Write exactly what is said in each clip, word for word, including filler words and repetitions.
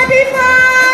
people.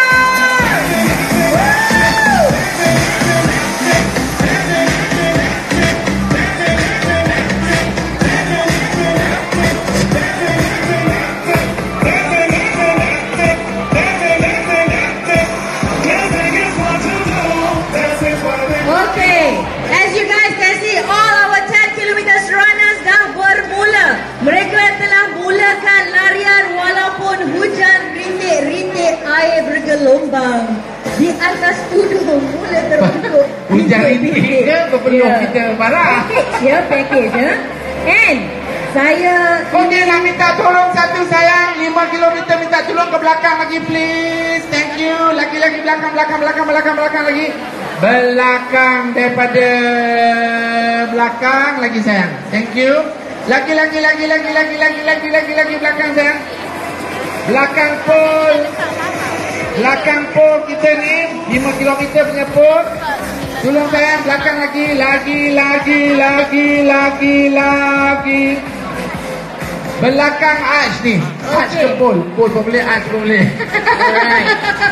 Mereka telah mulakan larian walaupun hujan rintik-rintik air bergelombang di atas tudung mula terbentuk. Hujan rintik ke berpeluh yeah. Kita marah. Package ya, package ya. And saya okey, nak minta tolong satu sayang, lima kilometer minta tolong ke belakang lagi please. Thank you. Lagi-lagi belakang, belakang, belakang, belakang, belakang lagi. Belakang daripada belakang lagi sayang. Thank you. Lagi, lagi, lagi, lagi, lagi, lagi, lagi, lagi, lagi belakang sayang. Belakang pol. Belakang pol kita ni lima kilometer punya pol. Tolong sayang, belakang lagi, lagi, lagi, lagi, lagi, lagi. Belakang arch ni. Arch ke pol? Pol pun boleh, arch pun boleh. Alright.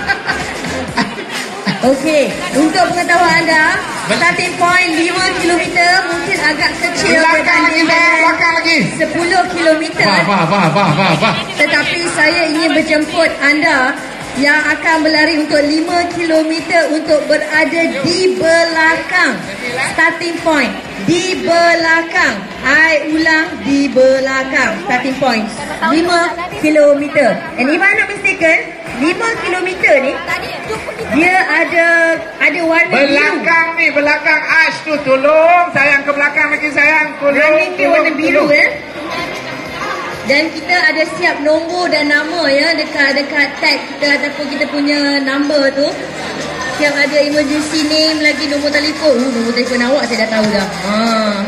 Okey, untuk pengetahuan anda, starting point lima kilometer mungkin agak kecil belakang lagi, belakang lagi sepuluh kilometer. Wah, wah, wah, wah, wah, wah. Tetapi saya ingin berjemput anda yang akan berlari untuk lima kilometer untuk berada di belakang starting point. Di belakang. I ulang, di belakang starting point lima kilometer. And if I'm not mistaken, lima kilometer ni dia ada ada warna belakang biru. Ni belakang arch tu, tolong sayang ke belakang lagi sayang, tolong. Yang ni warna biru ya. Dan kita ada siap nombor dan nama ya dekat dekat tag kita ataupun kita punya number tu. Siap ada emergency name lagi, nombor telefon. Uh, nombor telefon awak saya dah tahu dah. Ha.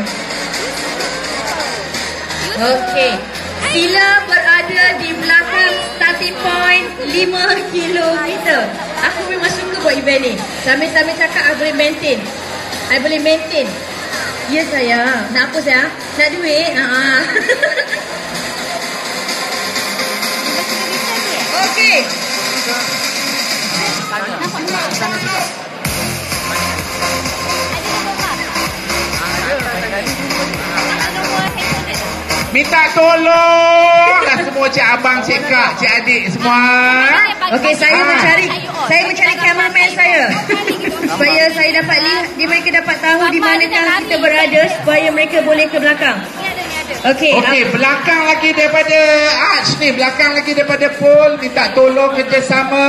Okey. Sila berada di belakang starting point lima kilometer. Aku memang suka buat event ni. Sambil-sambil cakap I boleh maintain. I boleh maintain. Ya sayang. Nak apa sayang? Nak duit? Haa. Okey. Minta tolong lah semua cik abang, cik kak, cik adik semua. Okey, saya ha. mencari saya mencari cameraman saya. Supaya saya dapat lihat, dia mereka dapat tahu di manakah kita berada supaya mereka boleh ke belakang. Okey. Okey, belakang lagi daripada arch ni, belakang lagi daripada pole, minta tolong kerjasama.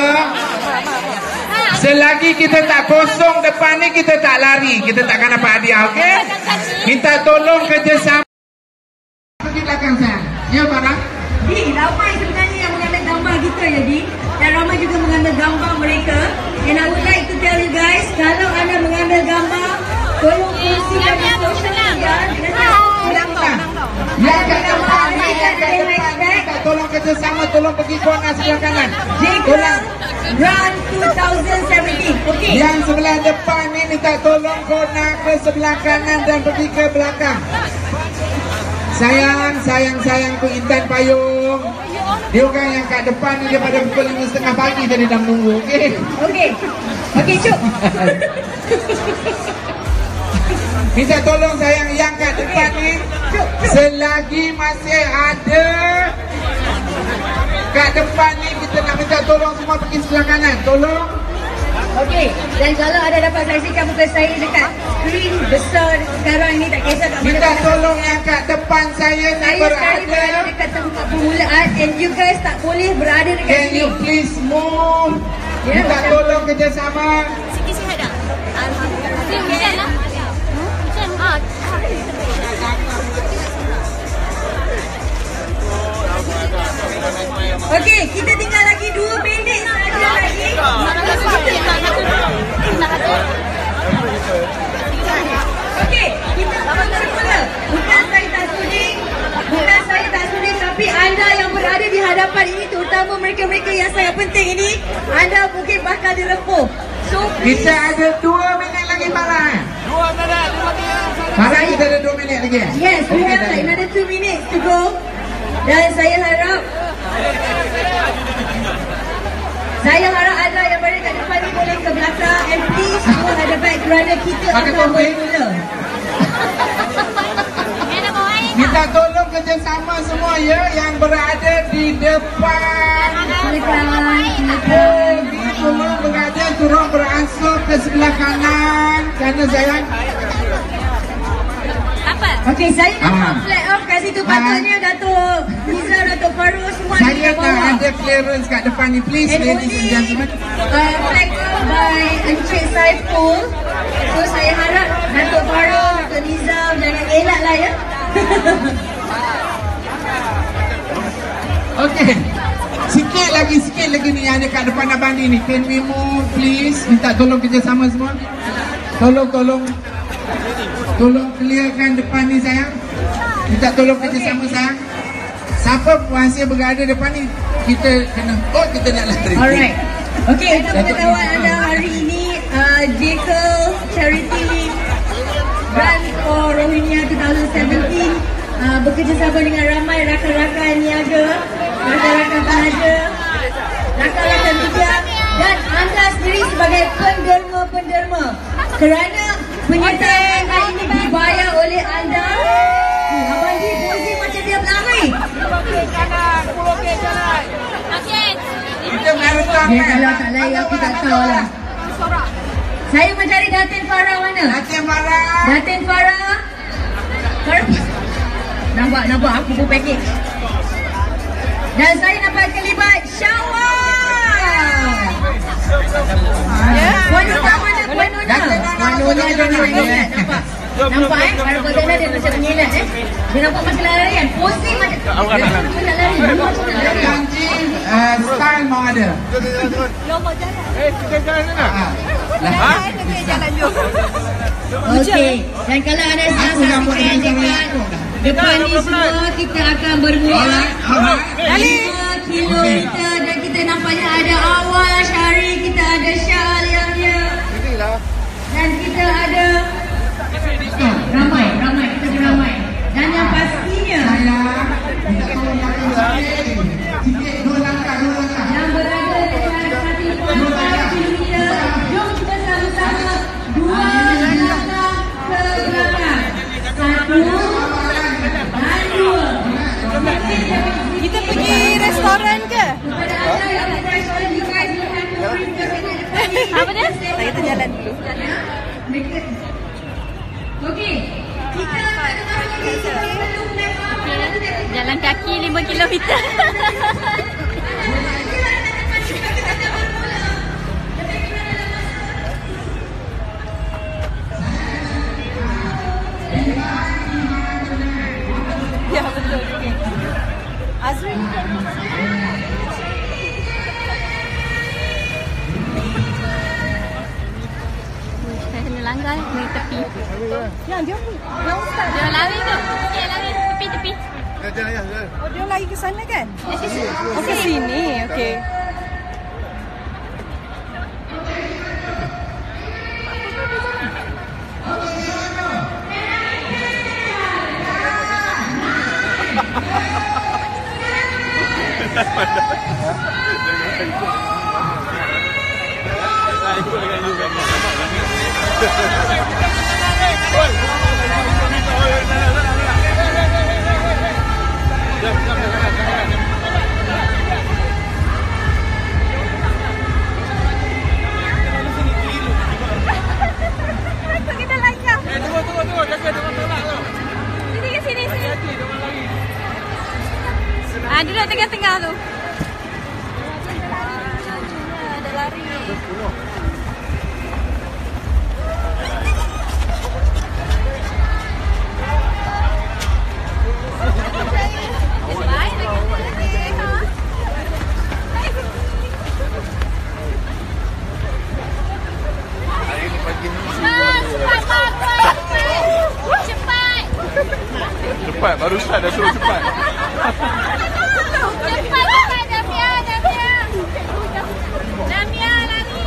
Selagi kita tak kosong depan ni, kita tak lari, kita takkan dapat hadiah, okey? Minta tolong kerjasama. Pergi belakang saya. Ya, Farah? Di, ramai sebenarnya yang mengambil gambar kita ya, Di. Dan ramai juga mengambil gambar mereka. And I would like to tell you guys, kalau anda mengambil gambar, tolong kongsikan di social media. Yang kat depan ni, yang kat depan ni, minta tolong kerjasama, tolong pergi corner sebelah kanan. Tolong. Run twenty seventeen. Okey. Yang sebelah depan ni minta tolong corner ke sebelah kanan dan pergi ke belakang. Sayang, sayang, sayang tu Intan Payung. Dia orang yang kat depan ni daripada pukul lima setengah pagi tadi dah menunggu. Okey. Okey. Okey, Cuk. Minta tolong sayang yang kat depan ni, selagi masih ada kat depan ni, kita nak minta tolong semua pergi sebelah kanan. Tolong. Okey, dan kalau ada dapat saksikan muka saya dekat skrin besar sekarang ni, tak kisah kat mana. Minta tolong yang kat depan saya ni saya berada. Saya berada dekat tempat permulaan and you guys tak boleh berada dekat Can sini. you please move? Ya, minta macam tolong kerjasama. Sikit sihat dah. Alhamdulillah. Hujan lah. Okey, kita tinggal lagi dua minit saja lagi. Okey, kita mula-mula. Bukan saya tak sudi, bukan saya tak sudi, tapi anda yang berada di hadapan ini, terutama mereka-mereka yang sangat penting ini, anda mungkin bakal dilempuh. So, kita ada dua minit lagi, Farah. Dua minit, dua minit. Farah, kita ada dua minit lagi. Yes, we have like another two minutes to go. Dan saya harap Saya harap anda yang berada kat depan ni boleh ke belakang. And please semua ada baik kerana kita Pakai akan topi. bermula. Minta tolong kerjasama semua ya yang berada di depan. Silakan. Boleh tolong berada turun beransur ke sebelah kanan kerana saya. Apa? Okey, saya nak Ah. flag off kat situ. Patutnya Datuk Nizam, Datuk Farouk semua ada Saya kat nak bawah. ada clearance kat depan ni, please, And ladies and only gentlemen. uh, flag off by Encik Saiful. So saya harap Datuk Farouk, Datuk Nizam jangan elak lah ya. Okey. Sikit lagi, sikit lagi ni yang ada kat depan abang ni ni. Can we move, please? Minta tolong kerjasama semua. Tolong, tolong. Tolong clearkan depan ni sayang. Minta tolong kerjasama sayang. Siapa masih berada depan ni, kita kena, oh kita nak lari. Alright. Okey, untuk pengetahuan anda hari ini uh, Jekyll Charity Run for Rohingya dua ribu tujuh belas uh, bekerjasama dengan ramai rakan-rakan niaga, rakan-rakan penaja, rakan-rakan media dan anda sendiri sebagai penderma-penderma. Kerana penyertaan ini dibayar oleh anda. Uh, Abang Di posing macam dia berlari. Okey. Kita marathon Dia kan? kalau tak lari aku tak tahu lah. Saya mencari Datin Farah mana? Datin Farah. Datin Farah. Farah. Nampak, nampak aku pun package. Dan saya nampak kelibat Syawal. Puan Nona mana? Puan Nona. Puan Nona dia menyelat. Nampak? Nampak eh? Para Kodana dia macam menyelat eh. Dia nampak macam larian. Posing macam. Dia macam nak lari. Dia macam nak lari. Janji uh, style mau ada. Eh, kita jalan sana. Ah. Okey. Dan kalau ada salah saksikan dekat depan ni semua, kita akan bermula lima kilometer dan kita nampaknya ada Awal Syari, kita ada Syah Aliamnya dan kita ada oh, ramai, ramai, kita ada ramai. Dan yang pastinya yang berada dekat satu koma lima kilometer, jom kita sama-sama dua langkah ke belakang. Satu dan dua. Kita pergi restoran ke? Kepada anda yang ada restoran, you guys will have to bring the depan. Apa dia? Kita jalan dulu. Okey. Kita tak ada masa lagi. Kita perlu naik apa? Jalan kaki lima kilometer. Ya betul. Okay. Azrin. Saya kena langgar di tepi. Yang dia dia ustaz. Dia lari tu. Okey, lari tepi-tepi. Oh dia lari ke sana kan? Oh ke sini. Okey. Kita langgar. Eh, tunggu, tunggu, tunggu. Jaga, jangan tolak tu. Sini ke sini, sini. Hati, jangan lari. Ah, duduk tengah-tengah tu. Ada lari. Baik, lagi ha. Ah, cepat, cepat. Cepat. Cepat, baru start dah suruh cepat. Cepat, cepat. Damia, Damia. Damia, lari.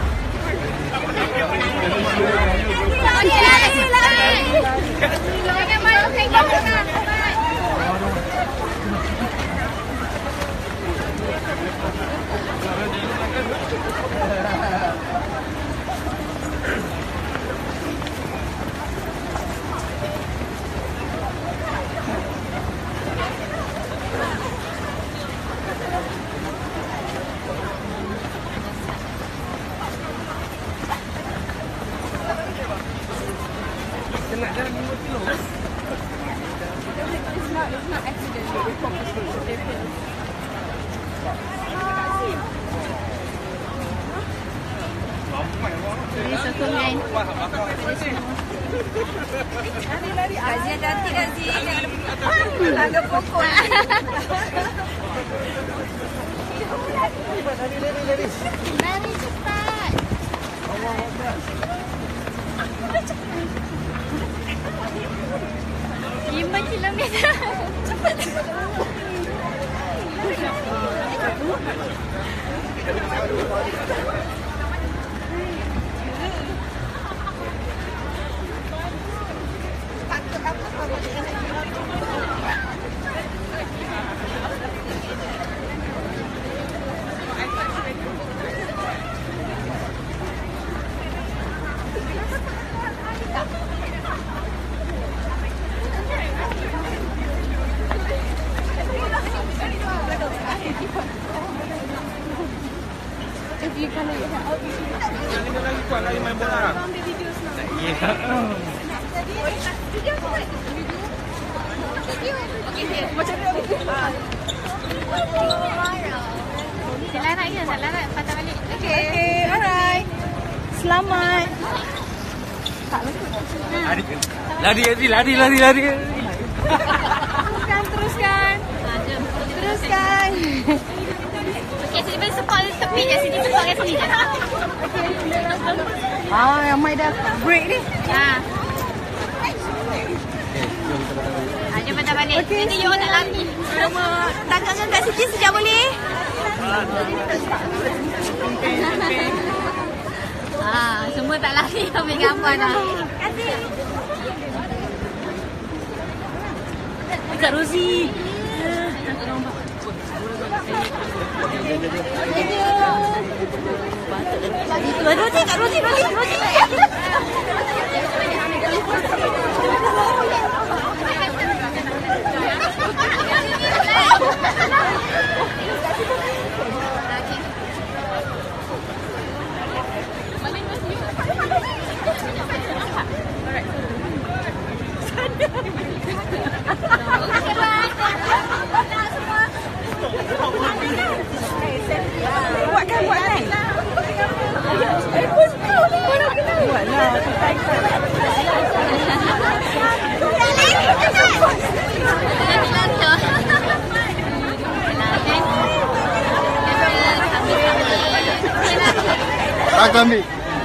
Okey, lari, lari. Jangan malu tengok tengah. Cepat. Jadi sokongan. Lari-lari. Azia cantik Azia. Tangga pokok. Lari-lari. Lari cepat. lima kilometer. Cepat. Ini lagi kuat lagi main bola. Selamat ya, selamat patah balik. Okay, alright. Selamat. Lari, lari, lari, lari, lari. Teruskan, teruskan. Teruskan. Okey, sini support tepi je, sini support kat sini je. Ah, yang Mai dah break ni. Ha. Ha, jom patah balik. Okey, Nanti you nak lari. Sama tangan dengan Kak Siti sekejap boleh? Ha, semua tak lari ambil gambar dah. Kak Rozi. Kak Rozi, Kak Rozi, Rozi, Rozi. Buatkan, buatkan. Buatlah. Aku ambil.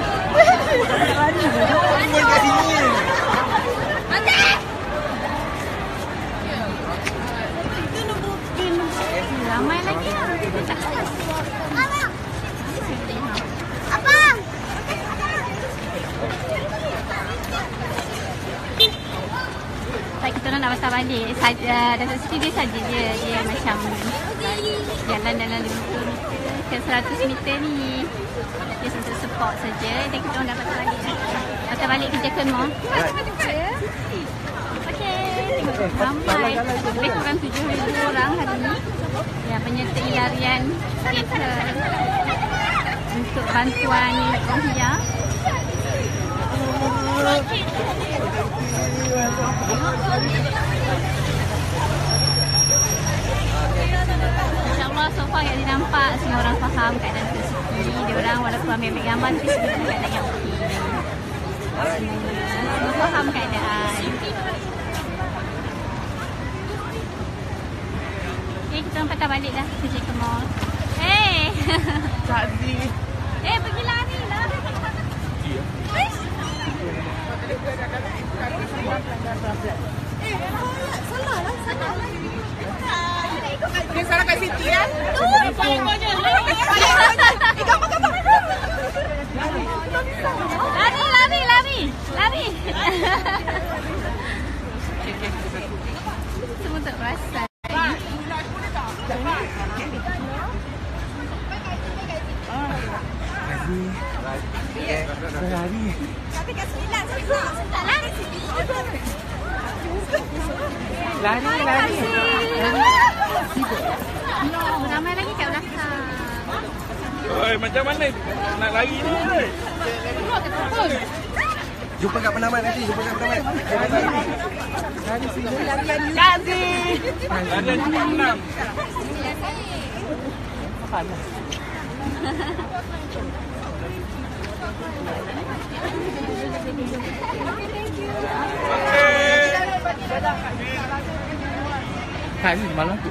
Ramai lagi. Tak, kita orang nak patah balik. Saja, dalam situ dia saja je. Dia macam jalan dalam lima puluh meter ke seratus meter ni. Dia untuk support saja. Dan kita orang dah patah balik. Patah balik kerja Kemo. Okey. Ramai. Lebih kurang tujuh ribu orang hari ni. Yang menyertai larian kereta untuk bantuan Rohingya. InsyaAllah so far yang dinampak semua orang faham keadaan tersebut. Dia orang walaupun ambil gambar tapi sebenarnya keadaan yang okey. Semua faham keadaan. Okay, kita orang patah balik dah kerja ke mall. Hey! Tadi. Eh, pergi lari lah. Eh, salah lah, salah lah. Dia salah kat Siti kan? Tu, paling banyak. Eh, gambar, gambar. Lari, lari, lari. Lari. Semua tak perasan. Tapi kat sembilan saya tak lari. Lari, lari. Ramai lagi kat belakang. Oi, macam mana nak lari ni? Jumpa kat penamat nanti, jumpa kat penamat. Kasih. Larian cuma enam. Kan malam tu.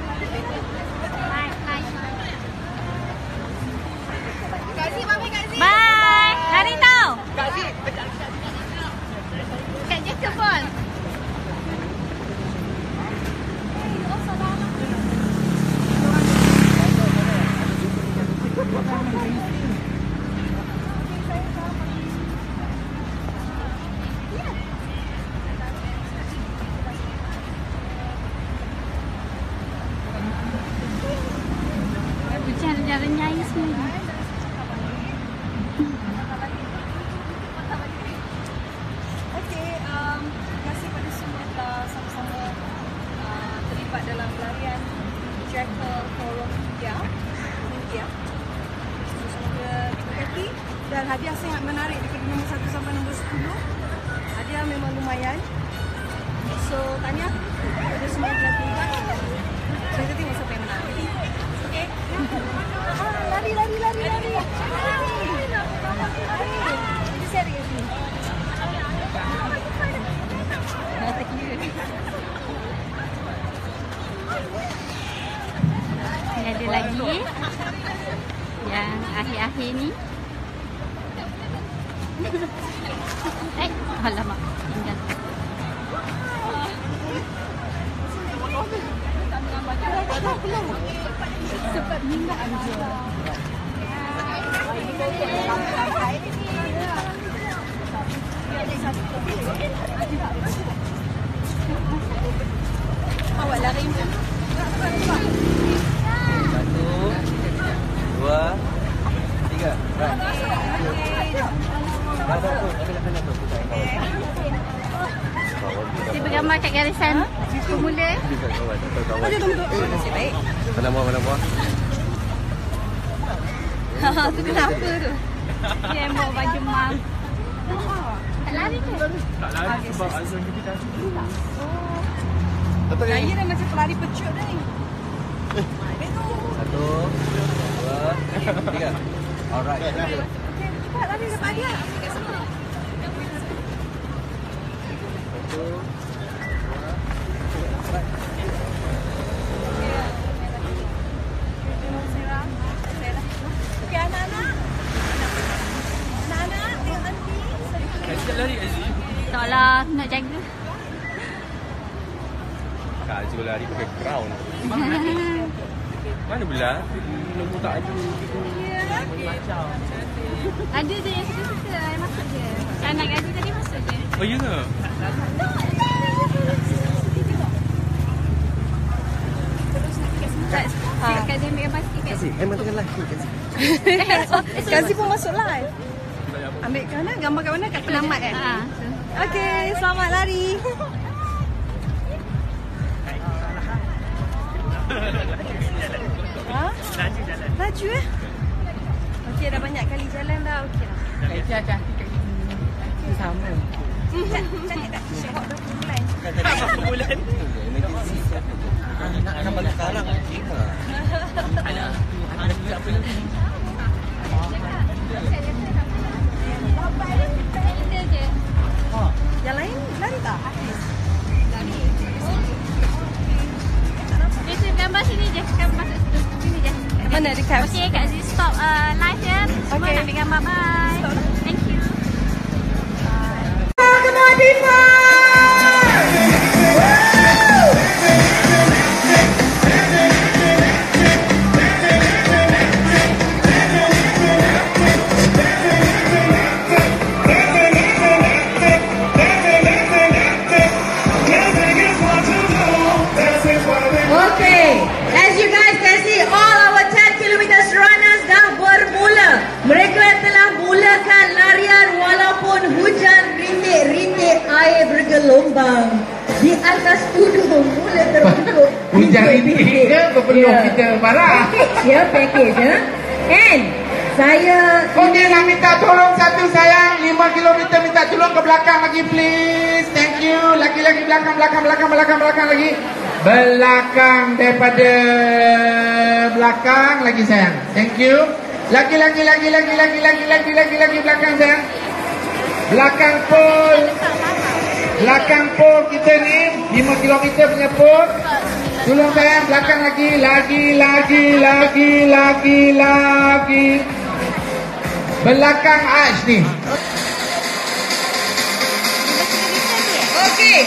Bye. Lari tau. Kat Jacob Ball. Hujan renyai semua. Okey, um, terima kasih pada semua telah sama-sama uh, terlibat dalam pelarian Jackal Forum India. India. So, semoga diberkati dan hadiah sangat menarik daripada nombor satu sampai nombor sepuluh. Hadiah memang lumayan. So, tanya kepada semua yang telah terlibat. So, kita tengok siapa yang menang. Okey? Ah, lari, lari, lari, lari. Lari. Jadi saya dekat sini. Ini ada lagi yang akhir-akhir ni. Eh, alamak, tinggal. Cepat minat je. Awak lari. Satu, dua, tiga. Right. Dah, dah, tu. Ambil dah kena tu. Saya bergambar kat garisan pemula. Oh, dia tunggu. Nasib baik. Mana buah, mana buah? Ha, tu kenapa tu? Dia yang bawa baju mam. Tak lari ke? Tak lari sebab azan kita dah cukup. Saya dah macam pelari pecut dah ni. Satu, dua, tiga. Alright. Okey, cepat lari dapat dia. Kat sini. Satu, Okey, anak-anak. Anak-anak, tengok nanti. Sekejap lari Aziz. Tak lah, nak jaga. Kak Azul lari pakai crown. Mana pula? Nombor tak ada. Ada je yang suka-suka yang masuk je. Anak gaji tadi masuk je. Oh ya ke? Cik Kak Zee ambil gambar sikit kat kasih. Eh, matikan live tu. Kasih. Kasih pun masuk live. Ambil kat mana? Gambar kat mana? Kat penamat kan? Ha. Okey, selamat lari. Ha? Laju jalan. Laju eh? Okey, dah banyak kali jalan dah. Okey lah. Itu cantik kat sini. Sama. Hmm, cantik tak? Syekh berapa bulan? Berapa bulan? Nak akan balik sekarang. Ada. Ada apa lagi? Kita je. Yang lain lari tak? Dia suruh gambar sini je. Gambar masuk situ. Sini je. Mana dekat? Okey, Kak Zee stop uh, live je. Semua Okey. nak ambil gambar. Bye. Thank you. Come on, people! Okay, as you guys can see, all our ten kilometers runners dah bermula. Mereka telah air bergelombang di atas tudung mula terbentuk. Hujan ini ke perlu Ya. kita barang. Package ya, package ya. And saya Okey, nak minta tolong satu sayang, lima kilometer minta tolong ke belakang lagi please. Thank you. Lagi-lagi belakang, belakang, belakang, belakang, belakang lagi. Belakang daripada belakang lagi sayang. Thank you. Lagi, lagi, lagi, lagi, lagi, lagi, lagi, lagi, lagi belakang sayang. Belakang pol. Belakang pol kita ni, lima kilometer punya pol. Tolong sayang, belakang lagi, lagi, lagi, lagi, lagi, lagi. Belakang arch ni. okey.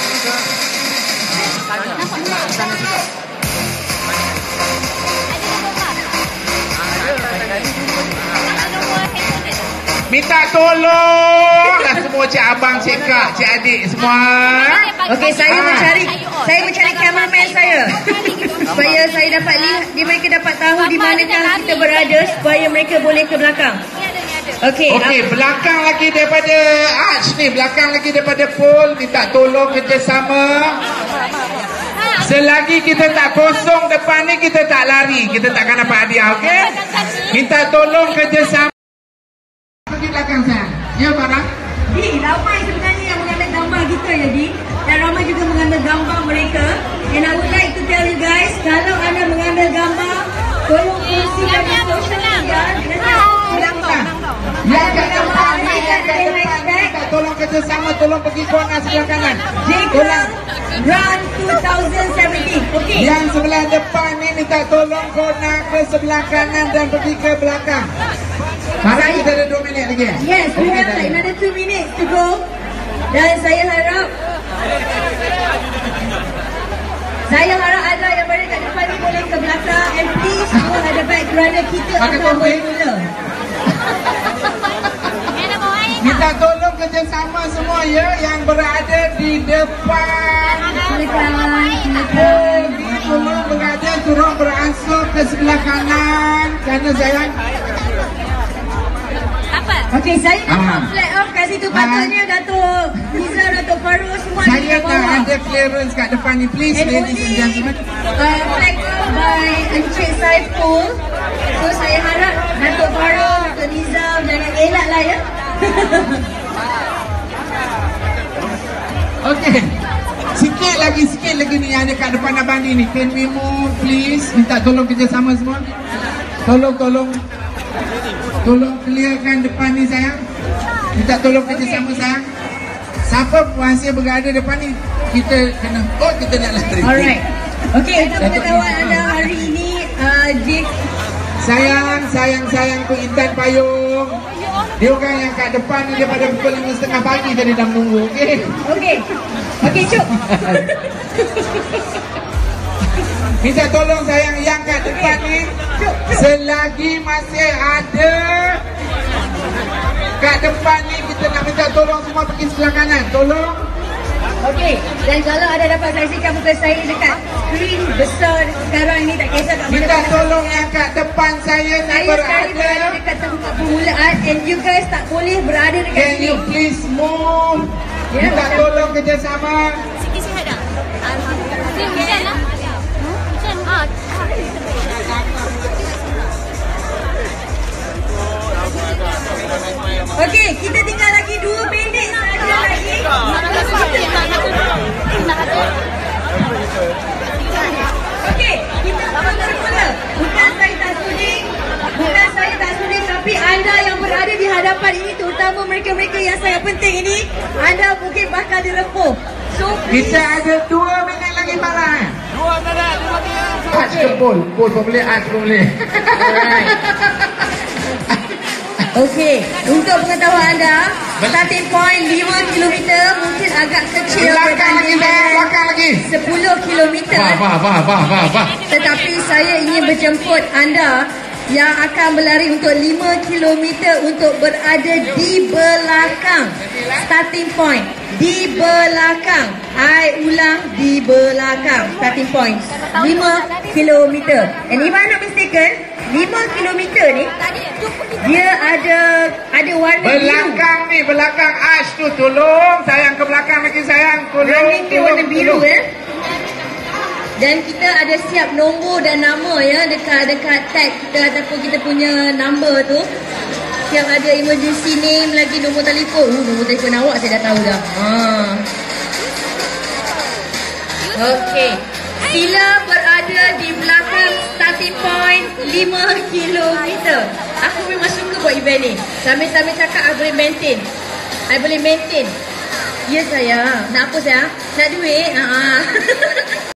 Minta tolong lah semua cik abang, cik kak, cik adik semua. Okey, saya Ah. mencari saya mencari cameraman saya. Supaya saya dapat lihat, dia mereka dapat tahu di manakah kita berada supaya mereka boleh ke belakang. Okey. Okey, belakang lagi daripada arch ni, belakang lagi daripada pole, minta tolong kerjasama. Selagi kita tak kosong depan ni, kita tak lari, kita takkan dapat hadiah, okey? Minta tolong kerjasama. Pergi belakang saya. Ya, barang. Di, ramai sebenarnya yang mengambil gambar kita ya, Di. Dan ramai juga mengambil gambar mereka. And I would like to tell you guys, kalau anda mengambil gambar, tolong kongsikan di social media. Yang kat depan ni, yang kat depan ni, minta tolong kerjasama, tolong pergi corner sebelah kanan. Tolong. Run twenty seventeen. Okey. Yang sebelah depan ni minta tolong corner ke sebelah kanan dan pergi ke belakang. Barang kita ada dua minit lagi. Yes, we Okey, have dah. like another two minutes to go. Dan saya harap Saya harap anda yang berada kat depan ni boleh ke belakang. And please go ada baik kerana kita Pakai akan topi. bermula. Minta tolong kerjasama semua ya yang berada di depan. Silakan. Oh, tolong berada turun beransur ke sebelah kanan. Kerana sayang. Okey, saya Ah. nak flag off kat situ. Patutnya Datuk Nizam, Datuk Farouk semua ada Saya kat nak bawah. ada clearance kat depan ni please And ladies and only gentlemen. uh, flag off by Encik Saiful. So saya harap Datuk Farouk, Datuk Nizam jangan elak lah ya. Okey. Sikit lagi, sikit lagi ni yang ada kat depan abang ni ni. Can we move please? Minta tolong kerjasama semua. Tolong, tolong. Tolong clearkan depan ni sayang. Minta tolong kerjasama sayang. Siapa masih berada depan ni, kita kena, oh kita nak lari. Alright. Okey, untuk pengetahuan anda hari ini, uh, Jik, Sayang, sayang, sayangku Intan Payung. Dia orang yang kat depan ni daripada pukul lima tiga puluh pagi tadi dah menunggu. Okey. okey. Okey, Cuk. Minta tolong sayang yang kat depan ni, selagi masih ada kat depan ni, kita nak minta tolong semua pergi sebelah kanan. Tolong. Okey, dan kalau ada dapat saksikan muka saya dekat skrin besar sekarang ini, tak kisah kat mana. Minta tolong yang kat depan saya ni Saya sekali berada berada. dekat tempat permulaan and you guys tak boleh berada dekat Can sini. you please move? Ya, Minta macam- tolong kerjasama. Okey, kita tinggal lagi dua minit saja lagi. Okey, kita mula-mula. Bukan saya tak sudi, bukan saya tak sudi, tapi anda yang berada di hadapan ini, terutama mereka-mereka yang sangat penting ini, anda mungkin bakal dirempuh. So, Kita ada dua minit lagi barang. Dua minit, dua minit. Arch ke pole? Pole pun boleh, arch pun boleh. Alright. Okey, untuk pengetahuan anda, starting point lima kilometer mungkin agak kecil Belakang lagi, sayang. Belakang lagi. sepuluh kilometer. Wah, wah, wah, wah, wah, wah. Tetapi saya ingin berjemput anda yang akan berlari untuk lima kilometer untuk berada di belakang starting point. Di belakang. I ulang, di belakang starting point. lima kilometer. And if I'm not mistaken, lima kilometer ni Dia ada ada warna biru. Belakang ni, belakang Ash tu. Tolong sayang ke belakang lagi sayang. Tolong, Running dia tolong, warna biru tolong. ya. Dan kita ada siap nombor dan nama ya dekat dekat tag kita ataupun kita punya number tu. Siap ada emergency name lagi, nombor telefon. Uh, nombor telefon awak saya dah tahu dah. Ha. Okey. Sila berada di belakang starting point lima kilometer. Aku memang suka buat event ni. Sambil-sambil cakap I boleh maintain. I boleh maintain. Ya sayang. Nak apa sayang? Nak duit? Ha.